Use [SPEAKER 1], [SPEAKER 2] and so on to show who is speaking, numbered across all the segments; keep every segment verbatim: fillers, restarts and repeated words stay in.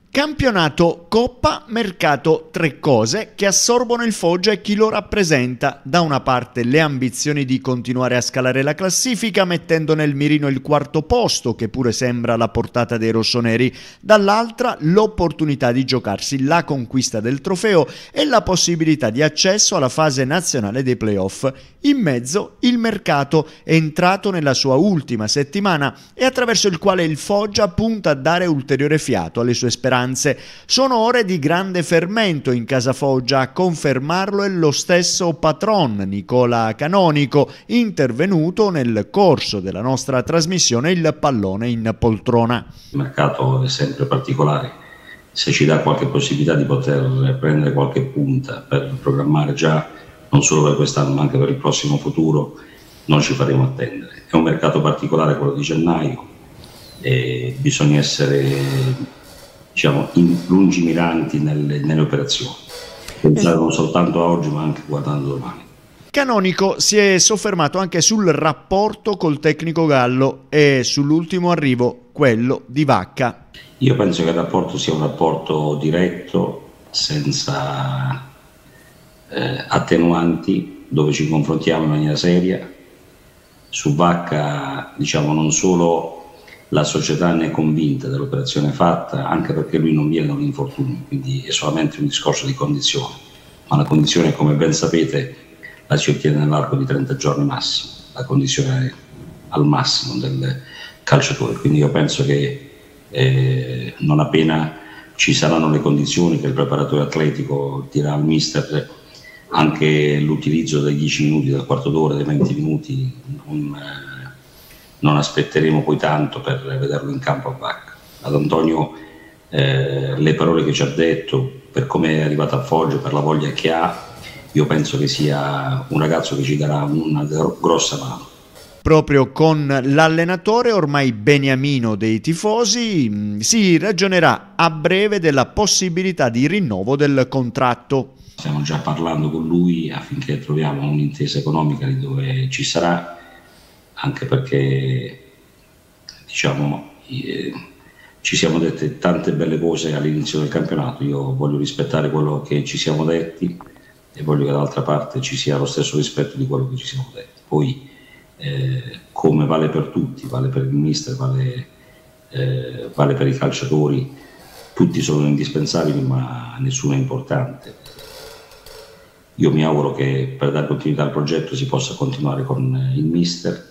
[SPEAKER 1] Campionato, Coppa, mercato, tre cose che assorbono il Foggia e chi lo rappresenta. Da una parte le ambizioni di continuare a scalare la classifica mettendo nel mirino il quarto posto, che pure sembra alla portata dei rossoneri, dall'altra l'opportunità di giocarsi la conquista del trofeo e la possibilità di accesso alla fase nazionale dei playoff. In mezzo il mercato è entrato nella sua ultima settimana e attraverso il quale il Foggia punta a dare ulteriore fiato alle sue speranze. Sono ore di grande fermento in casa Foggia, a confermarlo è lo stesso patron Nicola Canonico, intervenuto nel corso della nostra trasmissione Il Pallone in Poltrona.
[SPEAKER 2] Il mercato è sempre particolare, se ci dà qualche possibilità di poter prendere qualche punta per programmare già non solo per quest'anno ma anche per il prossimo futuro, non ci faremo attendere. È un mercato particolare quello di gennaio e bisogna essere, diciamo, lungimiranti nelle, nelle operazioni, pensare non soltanto a oggi ma anche guardando domani.
[SPEAKER 1] Canonico si è soffermato anche sul rapporto col tecnico gallo e sull'ultimo arrivo, quello di Vacca.
[SPEAKER 2] Io penso che il rapporto sia un rapporto diretto, senza eh, attenuanti, dove ci confrontiamo in maniera seria. Su Vacca, diciamo, non solo la società ne è convinta dell'operazione fatta, anche perché lui non viene da un infortunio, quindi è solamente un discorso di condizione, ma la condizione, come ben sapete, la si ottiene nell'arco di trenta giorni massimo, la condizione al massimo del calciatore, quindi io penso che eh, non appena ci saranno le condizioni che il preparatore atletico dirà al mister anche l'utilizzo dei dieci minuti, del quarto d'ora, dei venti minuti, non, eh, non aspetteremo poi tanto per vederlo in campo a Vacca. Ad Antonio eh, le parole che ci ha detto, per come è arrivato a Foggia, per la voglia che ha, io penso che sia un ragazzo che ci darà una grossa mano.
[SPEAKER 1] Proprio con l'allenatore ormai beniamino dei tifosi si ragionerà a breve della possibilità di rinnovo del contratto.
[SPEAKER 2] Stiamo già parlando con lui affinché troviamo un'intesa economica di dove ci sarà, anche perché, diciamo, eh, ci siamo dette tante belle cose all'inizio del campionato. Io voglio rispettare quello che ci siamo detti e voglio che dall'altra parte ci sia lo stesso rispetto di quello che ci siamo detti. Poi, eh, come vale per tutti, vale per il mister, vale, eh, vale per i calciatori, tutti sono indispensabili ma nessuno è importante. Io mi auguro che per dare continuità al progetto si possa continuare con il mister,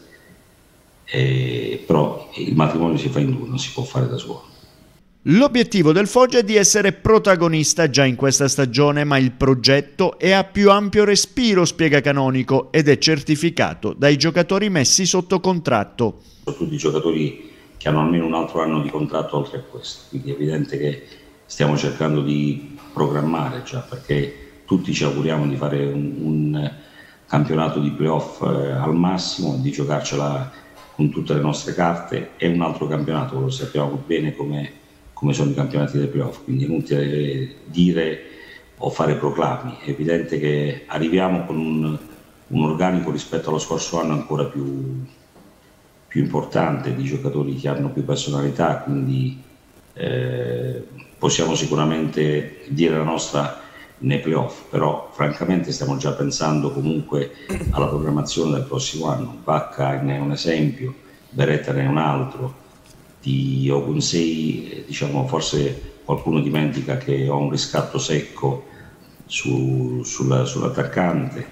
[SPEAKER 2] eh, però il matrimonio si fa in due, non si può fare da solo.
[SPEAKER 1] L'obiettivo del Foggia è di essere protagonista già in questa stagione, ma il progetto è a più ampio respiro, spiega Canonico, ed è certificato dai giocatori messi sotto contratto.
[SPEAKER 2] Sono tutti i giocatori che hanno almeno un altro anno di contratto oltre a questo, quindi è evidente che stiamo cercando di programmare già, perché tutti ci auguriamo di fare un, un campionato di playoff eh, al massimo, di giocarcela con tutte le nostre carte. È un altro campionato, lo sappiamo bene come, come sono i campionati dei playoff, quindi è inutile dire o fare proclami. È evidente che arriviamo con un, un organico rispetto allo scorso anno ancora più, più importante, di giocatori che hanno più personalità, quindi eh, possiamo sicuramente dire la nostra nei playoff, però francamente stiamo già pensando comunque alla programmazione del prossimo anno. Vacca ne è un esempio, Beretta ne è un altro, di Ogunsei, diciamo, forse qualcuno dimentica che ho un riscatto secco su, sulla, sull'attaccante,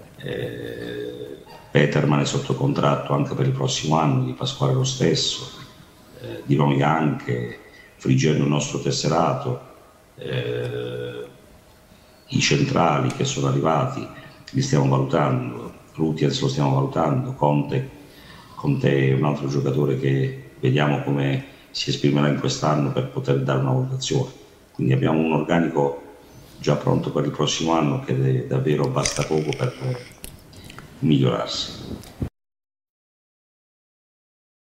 [SPEAKER 2] eh, Peterman è sotto contratto anche per il prossimo anno, Di Pasquale lo stesso, eh, Di Nomi anche, Friggendo il nostro tesserato, eh, i centrali che sono arrivati li stiamo valutando, Rutiens lo stiamo valutando, Conte, Conte è un altro giocatore che vediamo come si esprimerà in quest'anno per poter dare una valutazione, quindi abbiamo un organico già pronto per il prossimo anno che davvero basta poco per migliorarsi.